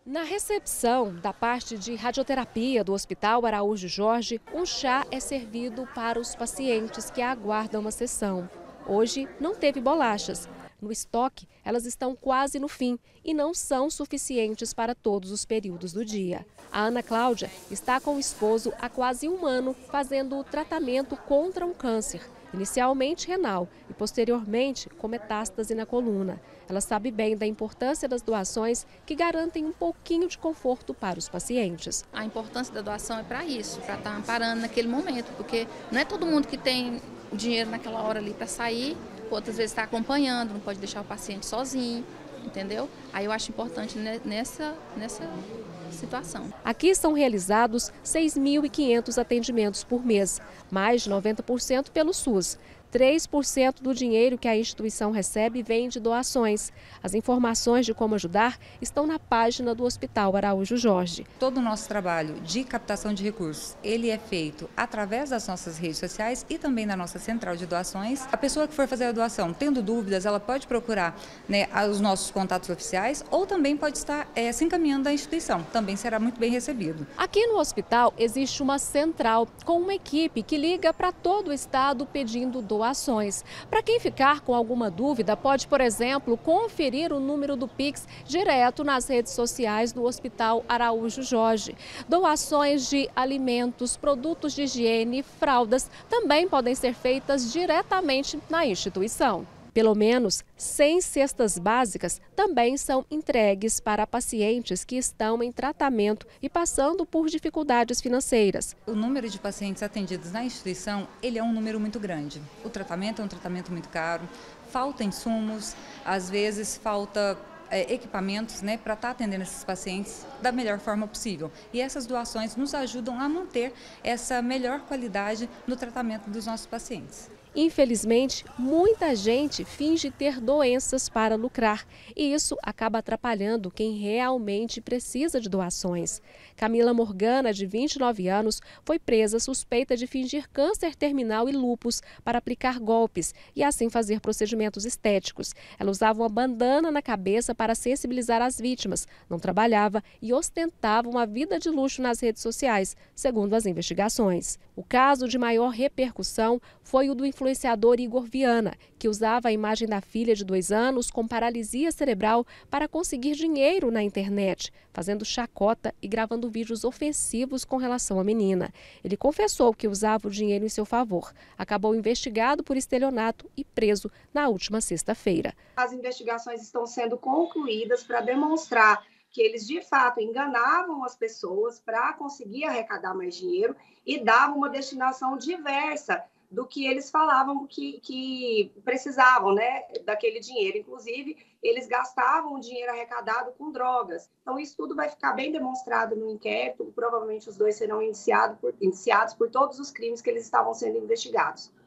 Na recepção da parte de radioterapia do Hospital Araújo Jorge, um chá é servido para os pacientes que aguardam uma sessão. Hoje não teve bolachas. No estoque, elas estão quase no fim e não são suficientes para todos os períodos do dia. A Ana Cláudia está com o esposo há quase um ano fazendo o tratamento contra um câncer, inicialmente renal e posteriormente com metástase na coluna. Ela sabe bem da importância das doações que garantem um pouquinho de conforto para os pacientes. A importância da doação é para isso, para estar amparando naquele momento, porque não é todo mundo que tem o dinheiro naquela hora ali para sair, outras vezes está acompanhando, não pode deixar o paciente sozinho, entendeu? Aí eu acho importante nessa situação. Aqui são realizados 6.500 atendimentos por mês, mais de 90% pelo SUS. 3% do dinheiro que a instituição recebe vem de doações. As informações de como ajudar estão na página do Hospital Araújo Jorge. Todo o nosso trabalho de captação de recursos, ele é feito através das nossas redes sociais e também da nossa central de doações. A pessoa que for fazer a doação, tendo dúvidas, ela pode procurar, os nossos contatos oficiais ou também pode estar se encaminhando à instituição. Também será muito bem recebido. Aqui no hospital existe uma central com uma equipe que liga para todo o estado pedindo doações. Para quem ficar com alguma dúvida, pode, por exemplo, conferir o número do Pix direto nas redes sociais do Hospital Araújo Jorge. Doações de alimentos, produtos de higiene e fraldas também podem ser feitas diretamente na instituição. Pelo menos 100 cestas básicas também são entregues para pacientes que estão em tratamento e passando por dificuldades financeiras. O número de pacientes atendidos na instituição, ele é um número muito grande. O tratamento é um tratamento muito caro, falta insumos, às vezes falta equipamentos para estar atendendo esses pacientes da melhor forma possível. E essas doações nos ajudam a manter essa melhor qualidade no tratamento dos nossos pacientes. Infelizmente, muita gente finge ter doenças para lucrar e isso acaba atrapalhando quem realmente precisa de doações. Camila Morgana, de 29 anos, foi presa suspeita de fingir câncer terminal e lúpus para aplicar golpes e assim fazer procedimentos estéticos. Ela usava uma bandana na cabeça para sensibilizar as vítimas, não trabalhava e ostentava uma vida de luxo nas redes sociais, segundo as investigações. O caso de maior repercussão foi o do influenciador Igor Viana, que usava a imagem da filha de 2 anos com paralisia cerebral para conseguir dinheiro na internet, fazendo chacota e gravando vídeos ofensivos com relação à menina. Ele confessou que usava o dinheiro em seu favor. Acabou investigado por estelionato e preso na última sexta-feira. As investigações estão sendo concluídas para demonstrar que eles, de fato, enganavam as pessoas para conseguir arrecadar mais dinheiro e davam uma destinação diversa do que eles falavam que precisavam, daquele dinheiro. Inclusive, eles gastavam o dinheiro arrecadado com drogas. Então, isso tudo vai ficar bem demonstrado no inquérito. Provavelmente, os dois serão indiciados por todos os crimes que eles estavam sendo investigados.